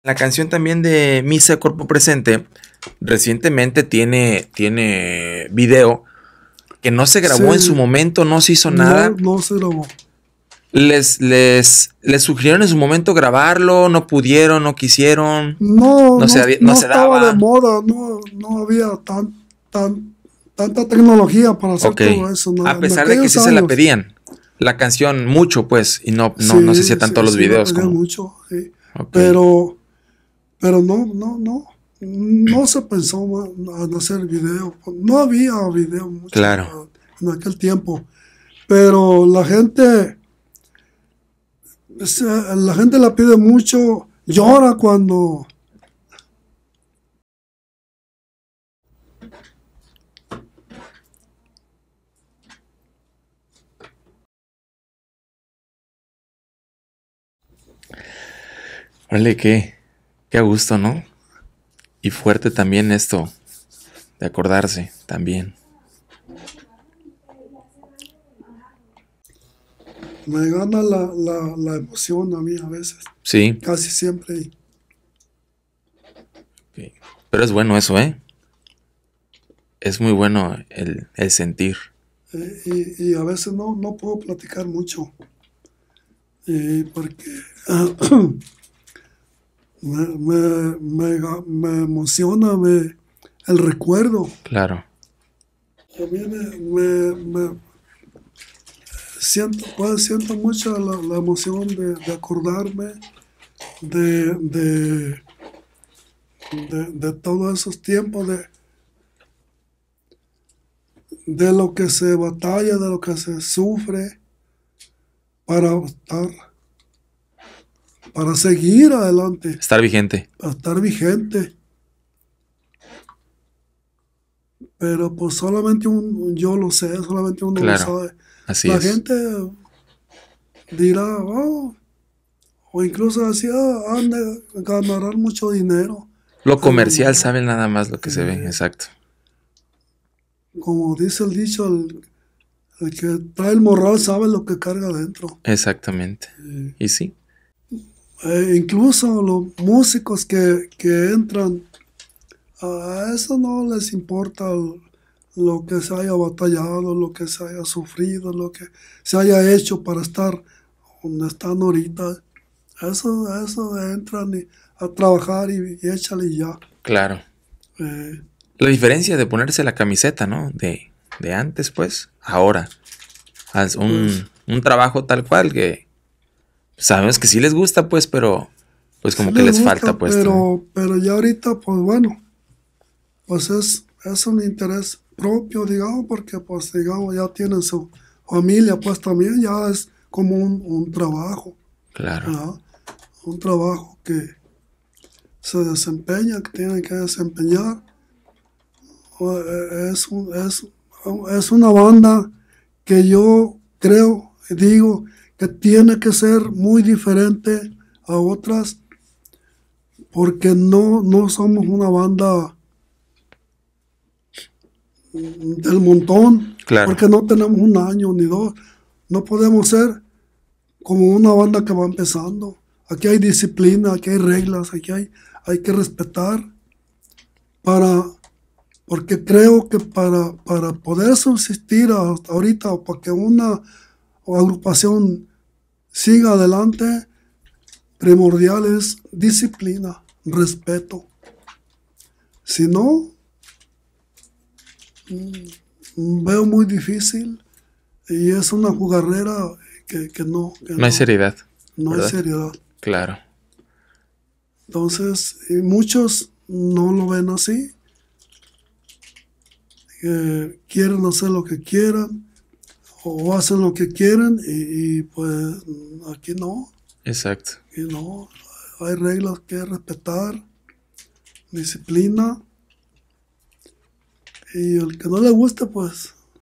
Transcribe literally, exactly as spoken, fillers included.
La canción también de Misa Cuerpo Presente recientemente tiene, tiene video que no se Sí, grabó en su momento, no se hizo no, nada. no se grabó. Les, les, les sugirieron en su momento grabarlo, no pudieron, no quisieron, No, no no, se, no no se estaba de daba. moda, no, no había tan, tan, tanta tecnología para hacer Ok. todo eso, ¿no? A En pesar de que aquellos sí se la años. pedían. La canción mucho, pues, y no, no, no se hacía Sí, tanto sí, los sí, la videos pedían como. mucho, sí. Ok. Pero, pero no, no, no, no se pensó ma- en hacer video. No había video mucho Claro. ah, en aquel tiempo. Pero la gente, es, eh, la gente la pide mucho, llora cuando, Órale, qué, qué a gusto, ¿no? Y fuerte también esto de acordarse también. me gana la, la, la emoción a mí a veces, Sí. casi siempre. Ok. Pero es bueno eso, ¿eh? Es muy bueno el, el sentir. Eh, y, y a veces no, no puedo platicar mucho, eh, porque me, me, me, ga- me emociona me, el recuerdo. Claro. A mí me, me- me siento, pues, siento mucho la, la emoción de, de acordarme de, de, de, de todos esos tiempos, de, de lo que se batalla, de lo que se sufre para estar, para seguir adelante, Estar vigente. para estar vigente. Pero pues solamente un, yo lo sé, solamente uno lo Claro. sabe. Así La es. gente dirá, oh, o incluso así, ah, han de- ganarán mucho dinero. Lo Pero comercial no, sabe nada más lo que se ve. eh, Exacto. como dice el dicho, el, el que trae el morral sabe lo que carga adentro. Exactamente. Eh, Y sí. eh, incluso los músicos que, que entran, a eso no les importa el- lo que se haya batallado, lo que se haya sufrido, lo que se haya hecho para estar donde están ahorita. Eso, eso entran y- a trabajar y, y échale y ya. Claro. Eh, La diferencia de ponerse la camiseta, ¿no? De, de antes, pues, ahora. Haz pues un, un trabajo tal cual que sabemos que sí les gusta, pues, pero pues sí como que les les gusta, falta, pues, ¿no? pero, pero ya ahorita, pues bueno, pues es, es un interés propio, digamos, porque pues digamos ya tienen su familia, pues también ya es como un, un trabajo, Claro. ¿verdad? Un trabajo que se desempeña, que tienen que desempeñar. O, eh, Es, un- es, es una banda que yo creo, digo, que tiene que ser muy diferente a otras porque no, no somos una banda mm, del montón, Claro. porque no tenemos un año ni dos. No podemos ser como una banda que va empezando. Aquí hay disciplina, aquí hay reglas, aquí hay, hay que respetar para, porque creo que para, para poder subsistir hasta ahorita, o para que una agrupación siga adelante, primordial es disciplina, respeto. Si no, mm, veo muy difícil y es una jugarrera que, que no, que No hay no, seriedad, no hay ¿verdad? seriedad. Claro. Entonces, y muchos no lo ven así, eh, quieren hacer lo que quieran o hacen lo que quieren y, y, pues aquí no, Exacto. aquí no, hay reglas que respetar, disciplina y el que no le guste pues